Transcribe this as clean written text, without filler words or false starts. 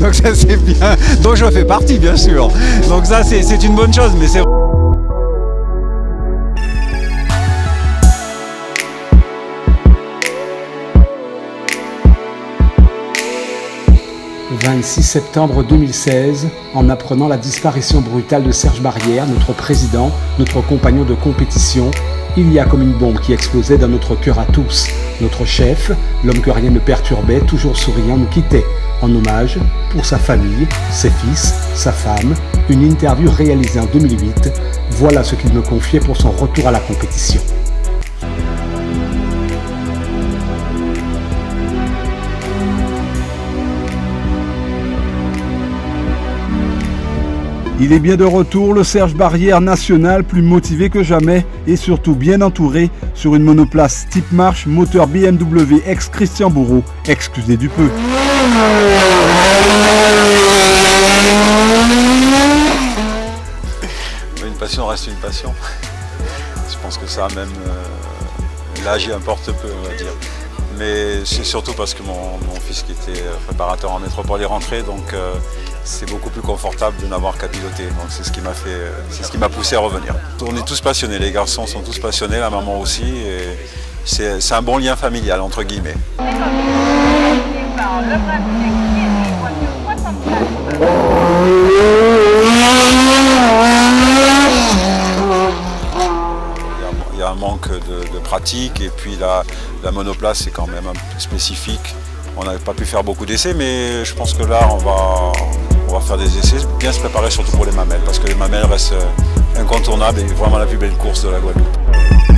Donc ça c'est bien, dont je fais partie bien sûr. Donc ça c'est une bonne chose, mais c'est... 26 septembre 2016, en apprenant la disparition brutale de Serge Barrière, notre président, notre compagnon de compétition, il y a comme une bombe qui explosait dans notre cœur à tous. Notre chef, l'homme que rien ne perturbait, toujours souriant, nous quittait. En hommage, pour sa famille, ses fils, sa femme, une interview réalisée en 2008. Voilà ce qu'il me confiait pour son retour à la compétition. Il est bien de retour, le Serge Barrière national, plus motivé que jamais et surtout bien entouré sur une monoplace type marche, moteur BMW ex-Christian Bourreau, excusez du peu. Une passion reste une passion. Je pense que ça, même l'âge importe peu, on va dire. Mais c'est surtout parce que mon fils qui était préparateur en métropole est rentré, donc c'est beaucoup plus confortable de n'avoir qu'à piloter. Donc c'est ce qui m'a fait, c'est ce qui m'a poussé à revenir. On est tous passionnés, les garçons sont tous passionnés, la maman aussi, et c'est un bon lien familial entre guillemets. Il y a un manque de pratique et puis la monoplace c'est quand même un peu spécifique. On n'avait pas pu faire beaucoup d'essais, mais je pense que là on va faire des essais, bien se préparer surtout pour les mamelles parce que les mamelles restent incontournables et vraiment la plus belle course de la Guadeloupe.